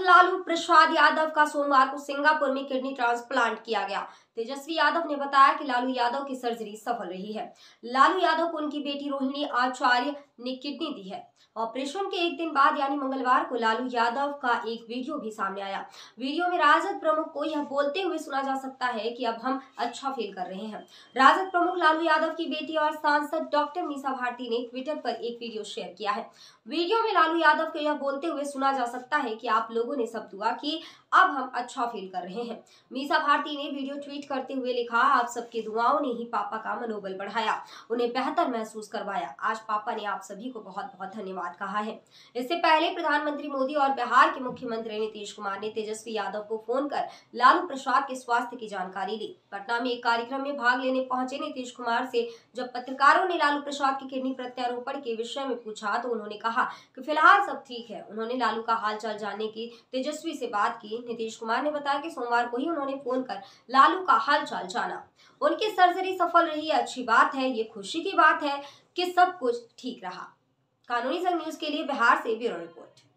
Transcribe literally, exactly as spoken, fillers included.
लालू प्रसाद यादव का सोमवार को सिंगापुर में किडनी ट्रांसप्लांट किया गया। तेजस्वी यादव ने बताया कि लालू यादव की सर्जरी सफल रही है। लालू यादव को उनकी बेटी रोहिणी आचार्य ने किडनी दी है। ऑपरेशन के एक दिन बाद यानी मंगलवार को लालू यादव का एक वीडियो भी सामने आया। वीडियो में राजद प्रमुख को यह बोलते हुए सुना जा सकता है कि अब हम अच्छा फील कर रहे हैं। राजद प्रमुख लालू यादव की बेटी और सांसद डॉक्टर मीसा भारती ने ट्विटर पर एक वीडियो शेयर किया है। वीडियो में लालू यादव को यह बोलते हुए सुना जा सकता है कि आप लोगों ने सब दुआ की, अब हम अच्छा फील कर रहे हैं। मीसा भारती ने वीडियो ट्वीट करते हुए लिखा, आप सबकी दुआओं ने ही पापा का मनोबल बढ़ाया, उन्हें बेहतर महसूस करवाया। आज पापा ने आप सभी को बहुत बहुत धन्यवाद कहा है। इससे पहले प्रधानमंत्री मोदी और बिहार के मुख्यमंत्री नीतीश कुमार ने तेजस्वी यादव को फोन कर लालू प्रसाद के स्वास्थ्य की जानकारी ली। पटना में एक कार्यक्रम में भाग लेने पहुंचे नीतीश कुमार से जब पत्रकारों ने लालू प्रसाद की किडनी प्रत्यारोपण के विषय में पूछा तो उन्होंने कहा कि फिलहाल सब ठीक है। उन्होंने लालू का हालचाल जानने की तेजस्वी से बात की। नीतीश कुमार ने बताया कि सोमवार को ही उन्होंने फोन कर लालू का हालचाल जाना। उनकी सर्जरी सफल रही है, अच्छी बात है, ये खुशी की बात है कि सब कुछ ठीक रहा। कानूनी संग न्यूज के लिए बिहार से ब्यूरो रिपोर्ट।